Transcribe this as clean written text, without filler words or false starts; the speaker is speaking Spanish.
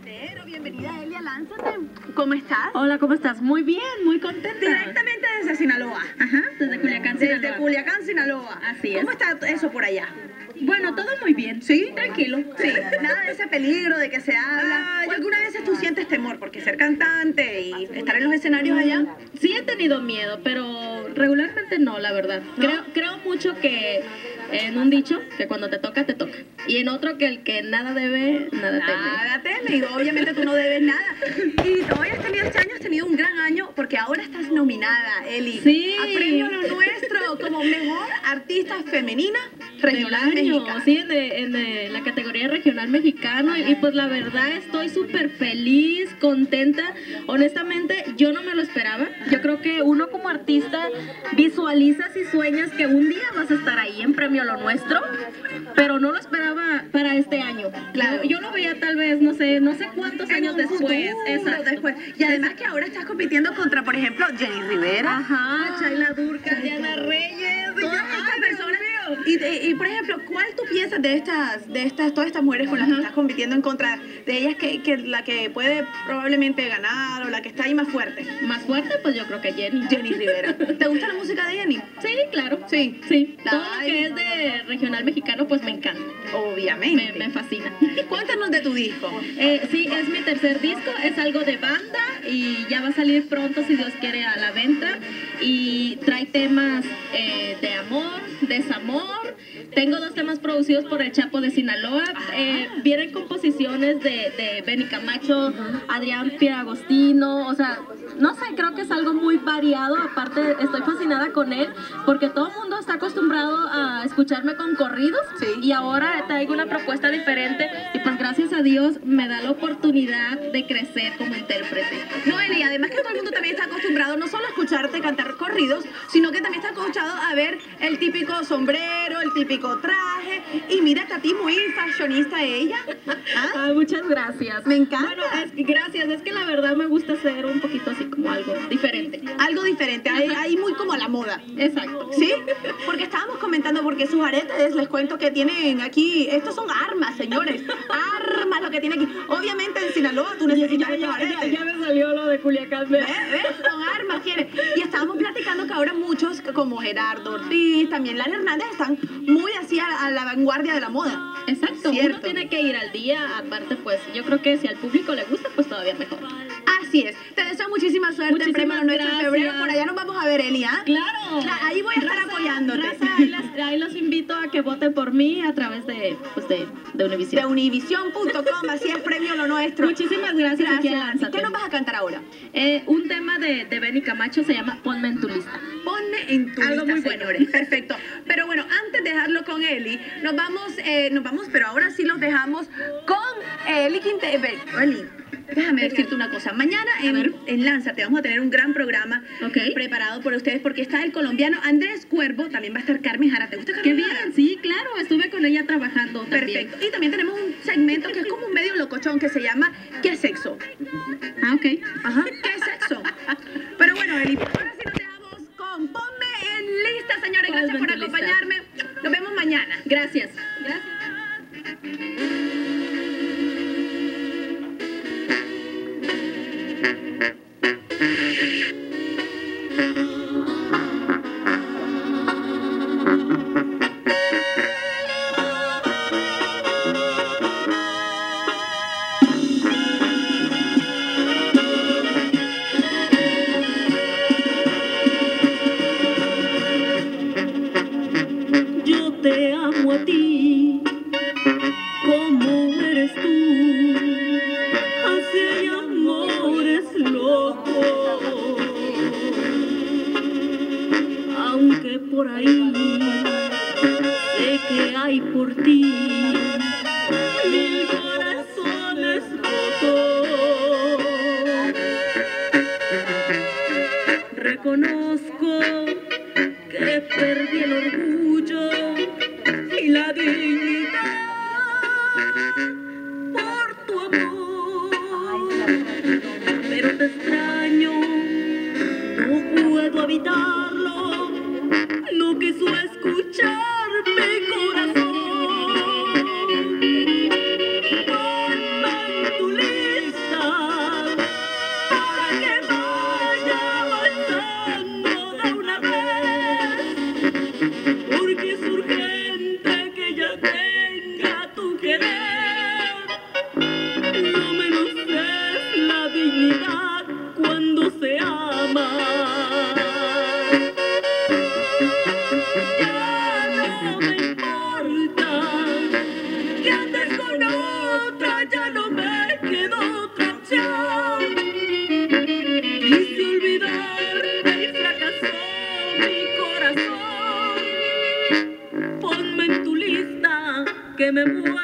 Pero bienvenida, Elia, lánzate. ¿Cómo estás? Hola, ¿cómo estás? Muy bien, muy contenta. Directamente desde Sinaloa. Ajá, desde Culiacán, Sinaloa. Desde Culiacán, Sinaloa. Así es. ¿Cómo está eso por allá? Bueno, todo muy bien. ¿Sí? Tranquilo. Sí, nada de ese peligro de que se habla. ¿O alguna vez tú sientes temor? Porque ser cantante y estar en los escenarios allá. Sí he tenido miedo, pero regularmente no, la verdad. Creo mucho que en un dicho, que cuando te toca, te toca. Y en otro, que el que nada debe, nada teme. Nada teme, y obviamente tú no debes nada. Y hoy has tenido este año, has tenido un gran año, porque ahora estás nominada, Eli, Sí. a Premio Lo Nuestro como Mejor Artista Femenina Regional Mexicana. Sí, en la categoría regional mexicano. Y pues la verdad estoy súper feliz, contenta. Honestamente, yo no me lo esperaba. Yo creo que uno como artista visualizas y sueñas que un día vas a estar ahí en Premio Lo Nuestro, pero no lo esperaba para este año. Claro. Yo lo veía tal vez, no sé cuántos años después. Exacto. Después. Y además que ahora estás compitiendo contra, por ejemplo, Jenny Rivera. Ajá, Chayla Durca, Diana Reyes, Todas estas personas. Y por ejemplo, ¿cuál tú piensas de todas estas mujeres con las que estás compitiendo en contra de ellas, que la que puede probablemente ganar o la que está ahí más fuerte? Más fuerte, pues yo creo que Jenny Rivera. ¿Te gusta la música de Jenny? Sí, claro. Sí. Todo lo que es de regional mexicano, pues me encanta. Obviamente. Me fascina. Cuéntanos de tu disco. Sí, es mi tercer disco, es algo de banda y ya va a salir pronto, si Dios quiere, a la venta. Y trae temas de amor, desamor. Tengo 2 temas producidos por el Chapo de Sinaloa. Vienen composiciones de Benny Camacho, Adrián Pieragostino. O sea, no sé, creo que es algo muy variado. Aparte, estoy fascinada con él porque todo el mundo está acostumbrado a escucharme con corridos. Sí. Y ahora traigo una propuesta diferente. Y pues gracias a Dios me da la oportunidad de crecer como intérprete. No, Eli, además que todo el mundo también está acostumbrado no solo a escucharte cantar corridos, sino que también está acostumbrado a ver el típico sombrero, el típico traje. Y mírate a ti, muy fashionista ella. Ah, muchas gracias. Me encanta. Bueno, gracias. Es que la verdad me gusta hacer un poquito así como algo diferente. Algo diferente, ahí muy como a la moda. Exacto. ¿Sí? Porque estábamos comentando, porque sus aretes, les cuento que tienen aquí, estos son armas, señores. Armas lo que tiene aquí. Obviamente en Sinaloa tú necesitas estos aretes. Ya me salió lo de Culiacán. ¿Ves? Con armas tiene. Y estábamos platicando que ahora muchos, como Gerardo Ortiz, también Lali Hernández, están muy así a la vanguardia de la moda. Exacto. Cierto. Uno tiene que ir al día. Aparte, pues yo creo que si al público le gusta, pues todavía mejor. Así es. Te deseo muchísima suerte. Muchísimas Premio Lo Nuestro en gracias. febrero. Por allá nos vamos a ver, Elia. Claro. Ahí voy a estar apoyándote. Raza, ahí los invito a que voten por mí a través de Univision. De univision.com, así es Premio Lo Nuestro. Muchísimas gracias. Aquí en Lánzate. ¿Qué nos vas a cantar ahora? Un tema de Benny Camacho se llama Ponme en tu lista. Ponme en tu Algo lista, muy bueno. señores. Perfecto. Pero bueno, antes de dejarlo con Eli, nos vamos, pero ahora sí los dejamos con Eli Quintero. Eli, déjame decirte una cosa. Mañana en Lánzate vamos a tener un gran programa preparado por ustedes, porque está el colombiano Andrés Cuervo, también va a estar Carmen Jara. ¿Te gusta Carmen Qué Jara? bien, sí, claro, estuve con ella trabajando también. Perfecto. Y también tenemos un segmento que es como un medio locochón que se llama ¿Qué sexo? Ah, ok. Ajá, ¿qué sexo? Pero bueno, Eli, ahora sí nos dejamos con Ponme en lista, señores. Gracias por acompañarme. Nos vemos mañana. Gracias. Yo te amo a ti como eres tú, así hay amores locos, aunque por ahí sé que hay por ti 1000 corazones rotos. Reconozco que perdí el orgullo y la dignidad por tu amor, pero te extraño, no puedo evitarlo, no quiso escuchar mi corazón. Ponme en tu lista. otra ya no me quedó otra opción. Quise olvidarte y fracasó mi corazón. Ponme en tu lista que me muero.